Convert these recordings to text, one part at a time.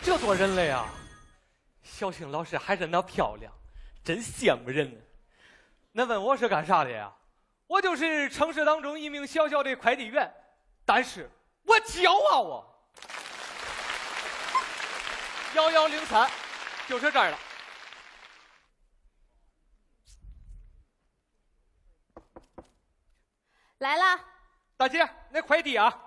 这多人了呀！小青老师还是那漂亮，真羡慕人呢。那问我是干啥的呀？我就是城市当中一名小小的快递员，但是我骄傲啊！1103，就是这儿了。 来了， 大姐，那快递啊？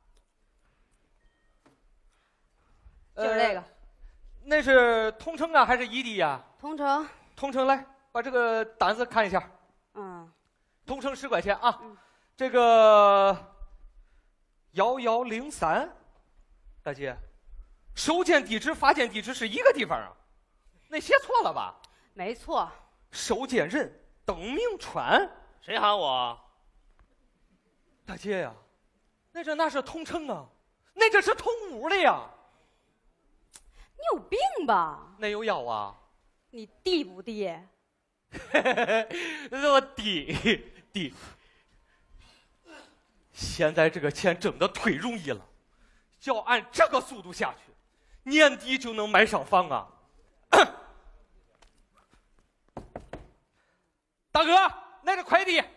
就是这个。 那是同城啊，还是异地呀？ 同城。 同城，来把这个单子看一下。同城10块钱啊。这个1103，大姐，收件地址、发件地址是一个地方啊？那写错了吧？ 没错。 收件人邓明川。 谁喊我？ 大姐呀，那是同城啊，那这是同屋的呀。 你有病吧？ 那有药啊？ 你低不低？ 我低。现在这个钱挣得忒容易了，要按这个速度下去，年底就能买上房啊！大哥，那个快递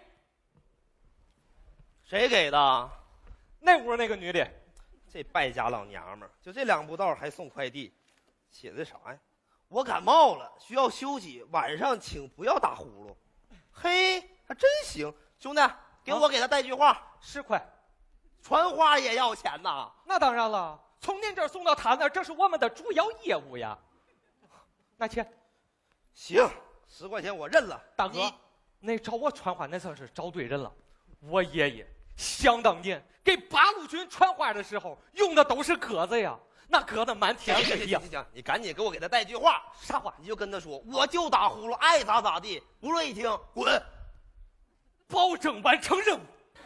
谁给的？ 那屋那个女的。 这败家老娘们儿，就这2步道还送快递，写的啥呀？我感冒了，需要休息，晚上请不要打呼噜。嘿，还真行，兄弟，给他带句话 ，10块。 传花也要钱呐？ 那当然了，从您这儿送到他那儿，这是我们的主要业务呀。拿钱。 行，10块钱我认了。 大哥，那找我传话，那算是找对人了。我爷爷想当年给八路军传话的时候，用的都是鸽子呀。那鸽子满天飞呀！ 行，你赶紧给他带句话。 啥话？ 你就跟他说，我就打呼噜，爱咋咋地，不乐意听滚。 保证完成任务。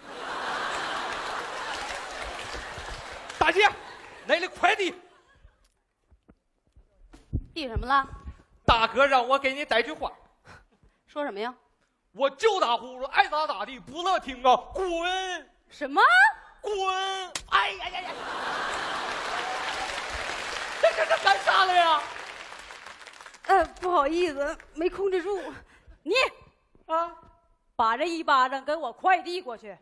大姐，那的快递。 递什么了？ 大哥让我给你带句话。 说什么呀？ 我就打呼噜，爱咋咋地，不乐听啊！滚！ 什么？ 滚！哎呀呀呀！这是干啥了呀？ 不好意思，没控制住。你啊， 把这1巴掌给我快递过去。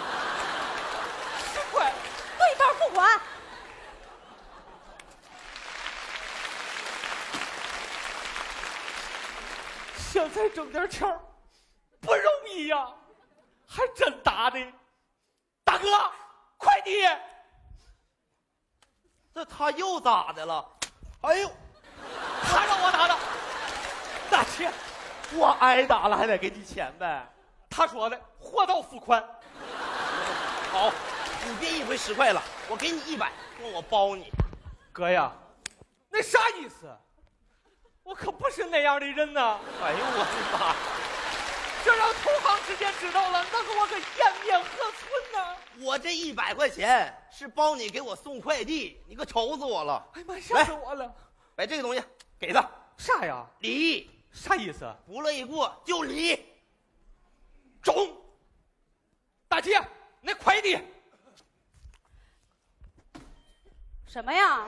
10块， 对半付款。 现在挣点钱不容易呀，还真打的。大哥，快递。 这他又咋的了？哎呦， 他让我打的。大姐， 我挨打了还得给你钱呗？ 他说的，货到付款。 好，你别一回10块了，我给你100，说我包你。 哥呀，那啥意思？我可不是那样的人呐！ 哎呦我的妈！ 这让同行之间知道了，那个我可颜面何存呢？ 我这100块钱是帮你给我送快递，你可愁死我了！ 哎妈，吓死我了！ 把这个东西给他。 啥呀？ 离。 啥意思？ 不乐意过就离。 中。大姐，那快递。 什么呀？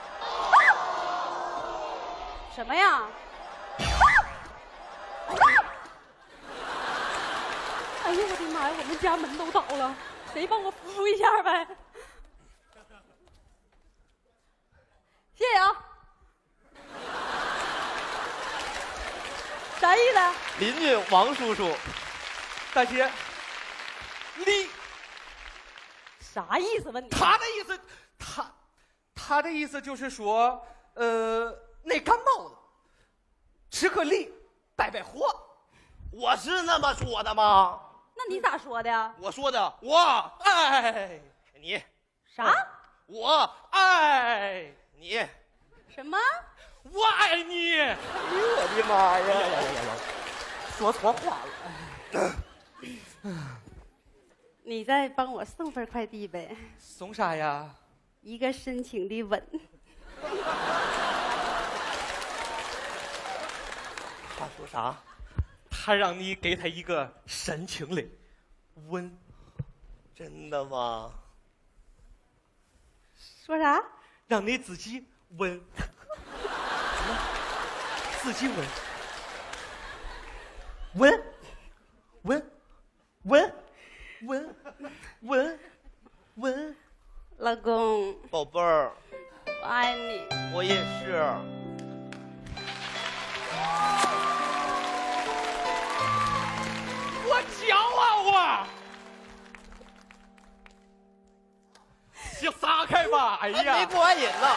什么呀？哎呦我的妈呀！我们家门都倒了，谁帮我扶一下呗？谢谢啊。啥意思？ 邻居王叔叔。 大姐，离。 啥意思问你？ 他的意思，他的意思就是说，那感冒了，吃个梨，败火。 我是那么说的吗？ 那你咋说的？ 我说的，我爱你。 啥？ 我爱你。 什么？ 我爱你。哎呦我的妈呀！ 说错话了。 你再帮我送份快递呗。 送啥呀？ 一个深情的吻。 他说啥？ 他让你给他一个深情的吻。 真的吗？ 说啥？ 让你自己闻，自己闻，闻，闻，闻，闻，闻，闻。 老公， 宝贝儿， 我爱你。 我也是。 我骄傲啊！先撒开吧！哎呀， 没过完瘾呢。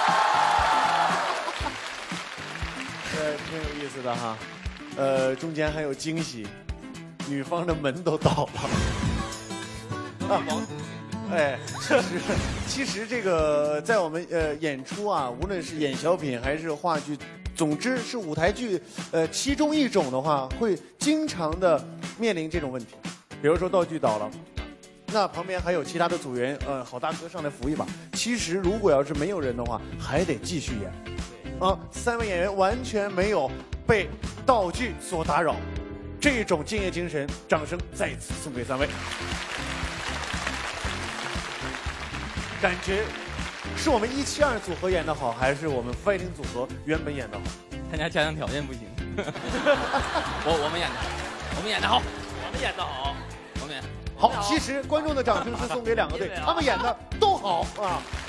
挺有意思的哈。中间还有惊喜，女方的门都倒了。啊，哎，其实这个在我们演出啊，无论是演小品还是话剧，总之是舞台剧，其中一种的话，会经常的面临这种问题，比如说道具倒了。那旁边还有其他的组员，好大哥上来扶一把。其实如果要是没有人的话，还得继续演。啊，3位演员完全没有被道具所打扰，这种敬业精神，掌声再次送给3位。感觉是我们172组合演的好，还是我们 Fighting 组合原本演的好？ 参加家庭条件不行。我们演的好，我们演的好， 我们演的好， 我们演。 好，其实观众的掌声是送给2个队，他们演的都好啊。